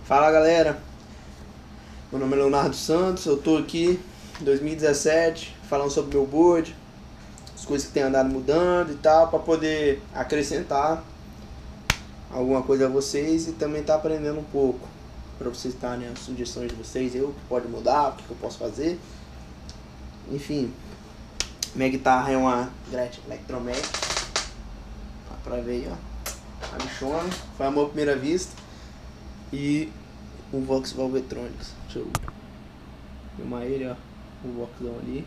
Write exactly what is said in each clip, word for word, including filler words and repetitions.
Fala galera, meu nome é Leonardo Santos, eu tô aqui em dois mil e dezessete falando sobre meu board, as coisas que tem andado mudando e tal, para poder acrescentar alguma coisa a vocês e também tá aprendendo um pouco, para vocês darem as sugestões de vocês, eu que pode mudar, o que eu posso fazer. Enfim, minha guitarra é uma Gretsch Electromac, dá pra ver aí, ó, a bichona, foi amor à primeira vista. E o Vox Valvetronics, deixa eu filmar ele, ó, o Voxão ali.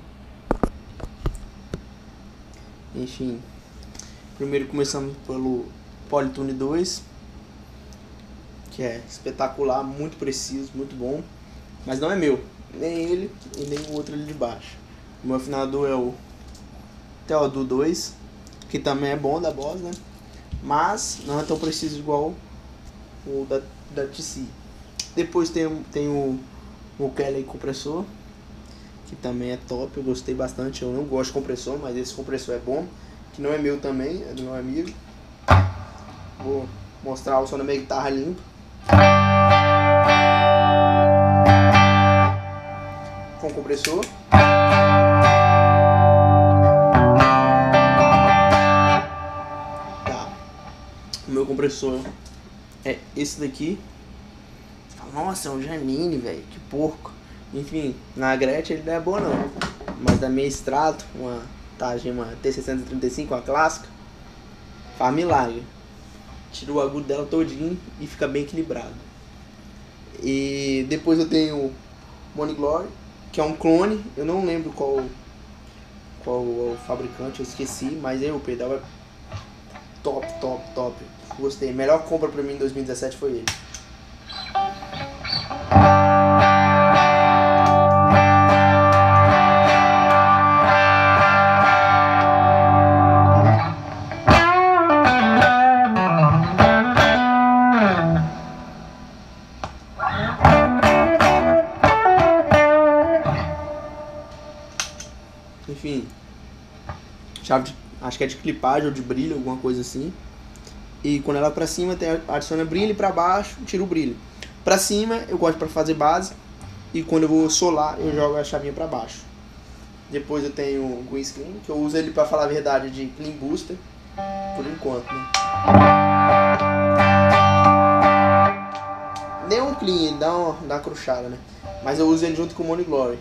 Enfim, primeiro começamos pelo Polytune dois, que é espetacular, muito preciso, muito bom, mas não é meu, nem ele e nem o outro ali de baixo. O meu afinador é o Theodore dois, que também é bom da Boss, né, mas não é tão preciso igual o da da T C. Depois tem, tem o, o Kelly compressor, que também é top, eu gostei bastante. Eu não gosto de compressor, mas esse compressor é bom, que não é meu também, é do meu amigo. Vou mostrar o som da minha guitarra limpa com compressor. Tá. O meu compressor é esse daqui. Nossa, é um Janine, velho, que porco. Enfim, na Gretsch ele não é bom não, mas da minha Strato, uma Tajima T seiscentos e trinta e cinco, uma clássica, faz milagre. Tira o agudo dela todinho e fica bem equilibrado. E depois eu tenho o Money Glory, que é um clone, eu não lembro qual qual é o fabricante, eu esqueci, mas aí o pedal é top, top, top. Gostei, melhor compra pra mim em dois mil e dezessete foi ele. Enfim, chave de, acho que é de clipagem ou de brilho, alguma coisa assim. E quando ela é pra cima, tem, adiciona brilho, e pra baixo, tira o brilho. Pra cima, eu gosto pra fazer base. E quando eu vou solar, eu jogo a chavinha pra baixo. Depois eu tenho o Green Screen, que eu uso ele pra falar a verdade de Clean Booster. Por enquanto, né? Nem um clean, ele dá uma, dá uma cruchada, né? Mas eu uso ele junto com o Money Glory.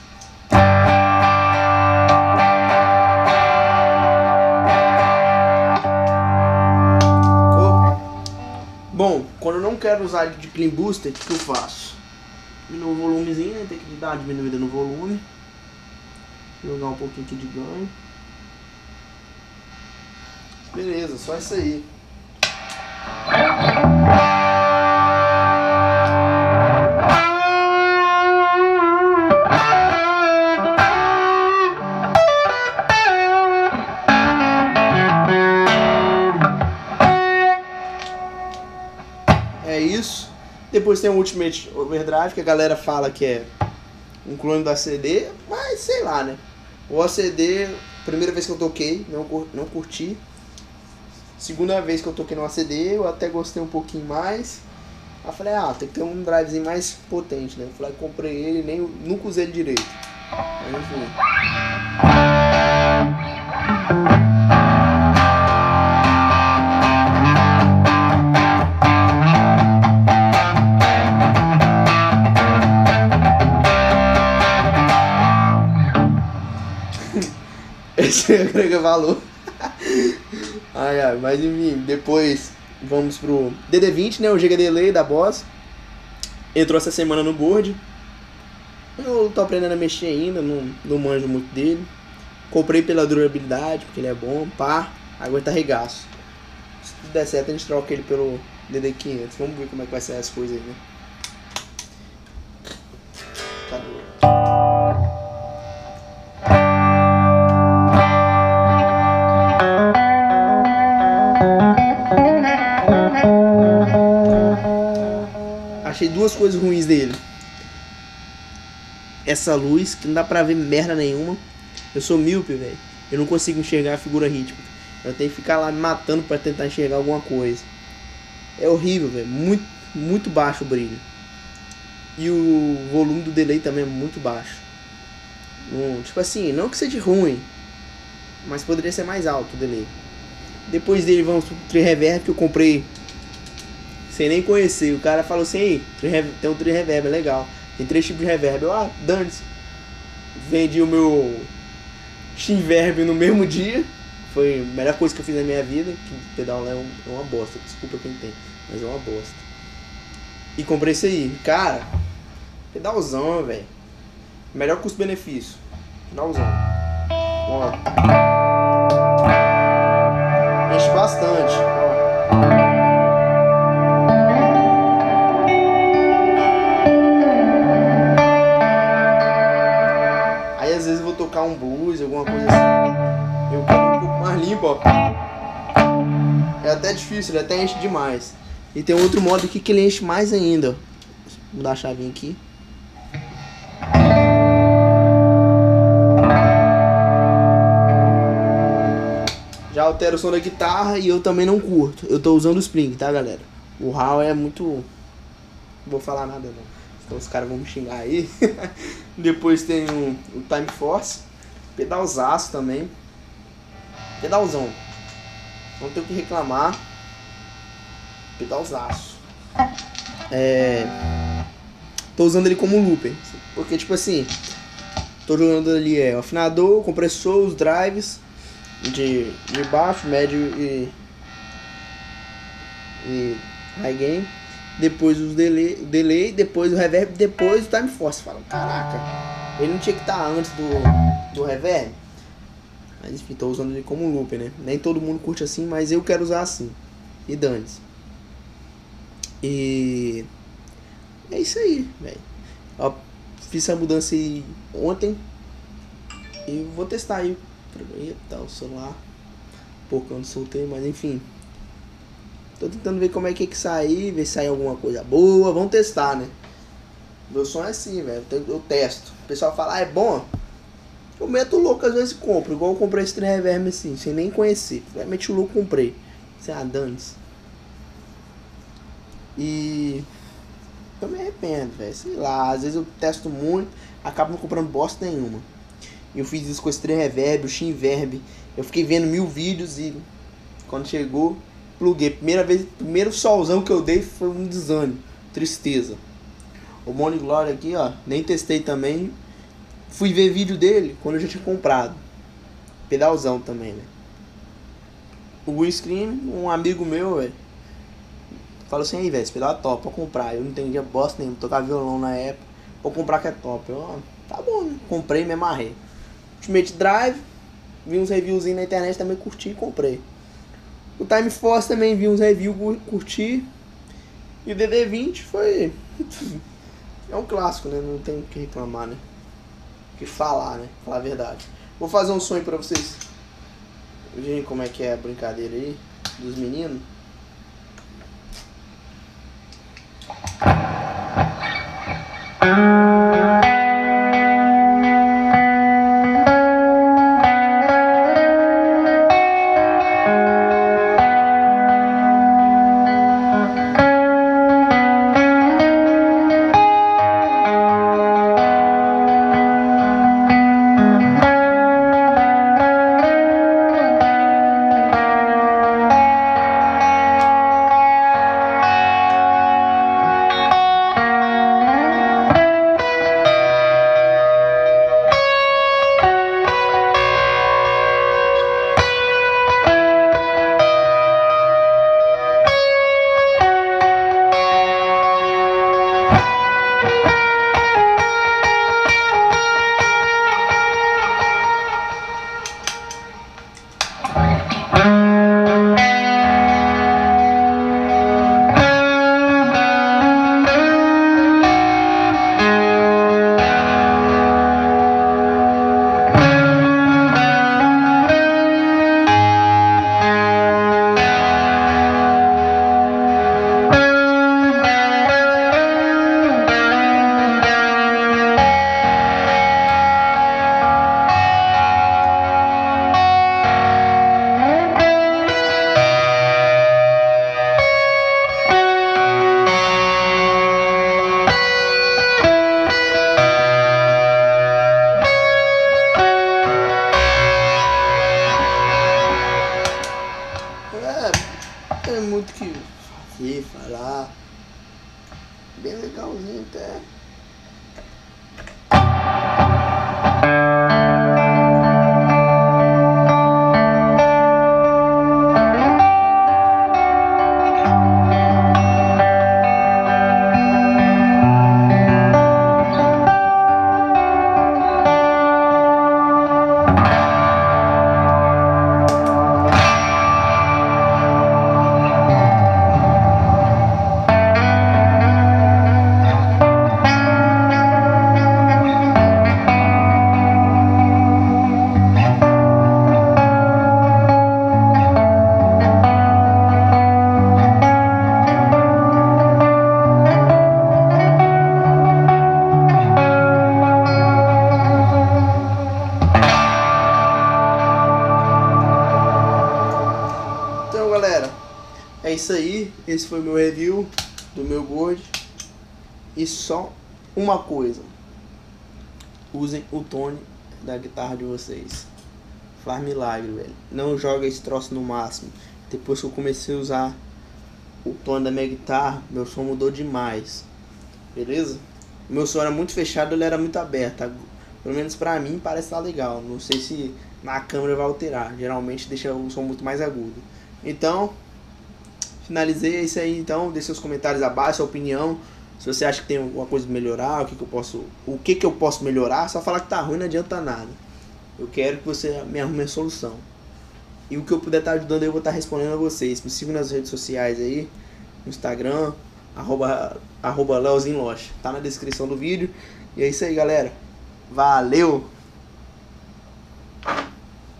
Bom, quando eu não quero usar ele de Clean Booster, o que, que eu faço? Diminuo o volumezinho, né? Tem que dar uma diminuída no volume. Jogar um pouquinho aqui de ganho. Beleza, só isso aí. É isso. Depois tem o Ultimate Overdrive, que a galera fala que é um clone do A C D, mas sei lá, né? O A C D, primeira vez que eu toquei, não, não curti. Segunda vez que eu toquei no A C D, eu até gostei um pouquinho mais. Aí eu falei, ah, tem que ter um drivezinho mais potente, né? Eu falei, comprei ele, nem, nunca usei ele direito. Mas enfim. Esse agrega valor. Ai, ai, mas enfim, depois vamos pro D D vinte, né? O Giga Delay da Boss. Entrou essa semana no board. Eu tô aprendendo a mexer ainda, não, não manjo muito dele. Comprei pela durabilidade, porque ele é bom, pá, aguenta regaço. Se tudo der certo, a gente troca ele pelo D D quinhentos. Vamos ver como é que vai ser as coisas aí, né? Cadê? Achei duas coisas ruins dele. Essa luz, que não dá pra ver merda nenhuma. Eu sou míope, velho. Eu não consigo enxergar a figura rítmica. Eu tenho que ficar lá me matando pra tentar enxergar alguma coisa. É horrível, velho. Muito, muito baixo o brilho. E o volume do delay também é muito baixo. Um, tipo assim, não que seja ruim, mas poderia ser mais alto o delay. Depois dele vamos pro tri-reverb que eu comprei sem nem conhecer. O cara falou assim, aí, tem um tri-reverb, é legal. Tem três tipos de reverb. Eu, ah, dane-se. Vendi o meu Shinverb no mesmo dia. Foi a melhor coisa que eu fiz na minha vida. Que pedal lá é, um, é uma bosta. Desculpa quem tem, mas é uma bosta. E comprei esse aí. Cara, pedalzão, velho. Melhor custo-benefício. Pedalzão. Ó. Enche bastante. Ó. Aí às vezes eu vou tocar um blues, alguma coisa assim. Eu quero um pouco mais limpo, ó. É até difícil, ele até enche demais. E tem outro modo aqui que ele enche mais ainda. Vou mudar a chavinha aqui. Já altera o som da guitarra e eu também não curto. Eu tô usando o Spring, tá, galera? O R A W é muito... Não vou falar nada não, então os caras vão me xingar aí. Depois tem o, o Time Force. Pedalzaço também. Pedalzão. Não tenho o que reclamar. Pedalzaço. É... Tô usando ele como looper. Porque tipo assim, tô jogando ali é, o afinador, o compressor, os drives de, de baixo, médio e, e high gain. Depois os delay, delay, depois o reverb, depois o time force. Fala, caraca, ele não tinha que estar antes do, do reverb. Mas enfim, tô usando ele como looper, né? Nem todo mundo curte assim, mas eu quero usar assim. E dane-se. E é isso aí, velho. Fiz essa mudança aí ontem e vou testar aí. Eita, o celular. Pouco eu não soltei, mas enfim. Tô tentando ver como é que é que sair, ver se sai alguma coisa boa. Vamos testar, né? Meu som é assim, velho. Eu, eu testo. O pessoal fala, ah, é bom. Eu meto o louco, às vezes compro. Igual eu comprei esse trem reverb assim, sem nem conhecer. Realmente o louco comprei. Sem a dane-se. E eu me arrependo, velho. Sei lá, às vezes eu testo muito, acabo não comprando bosta nenhuma. E eu fiz isso com esse trem reverb, o Shinverb. Eu fiquei vendo mil vídeos e quando chegou, pluguei. Primeira vez, primeiro solzão que eu dei foi um desânimo, tristeza. O Money Glory aqui, ó, nem testei também. Fui ver vídeo dele quando eu já tinha comprado. Pedalzão também, né? O Windscreen, um amigo meu, velho, falou assim, aí, velho, esse pedal é top, vou comprar. Eu não entendia bosta nenhuma, tocava violão na época. Vou comprar que é top. Eu, ó, tá bom, né? Comprei e me amarrei. Ultimate Drive, vi uns reviewzinhos na internet, também curti e comprei. O Time Force também vi uns reviews, curti. E o D D vinte foi... é um clássico, né? Não tem o que reclamar, né? O que falar, né? Falar a verdade. Vou fazer um sonho pra vocês verem como é que é a brincadeira aí dos meninos. aqui, falar. Bem legalzinho até. Então, galera, é isso aí. Esse foi o meu review do meu Gold. E só uma coisa: usem o tone da guitarra de vocês. Faz milagre, velho. Não joga esse troço no máximo. Depois que eu comecei a usar o tone da minha guitarra, meu som mudou demais. Beleza? Meu som era muito fechado, ele era muito aberto. Pelo menos pra mim parece estar legal. Não sei se na câmera vai alterar. Geralmente deixa o som muito mais agudo. Então, finalizei, é isso aí. Então, deixe seus comentários abaixo, a opinião. Se você acha que tem alguma coisa a melhorar, o que, que eu posso, o que, que eu posso melhorar, só falar que tá ruim não adianta nada. Eu quero que você me arrume a solução. E o que eu puder estar ajudando, eu vou estar respondendo a vocês. Me sigam nas redes sociais aí, no Instagram, arroba, arroba Leozinho Loche. Tá na descrição do vídeo. E é isso aí, galera. Valeu!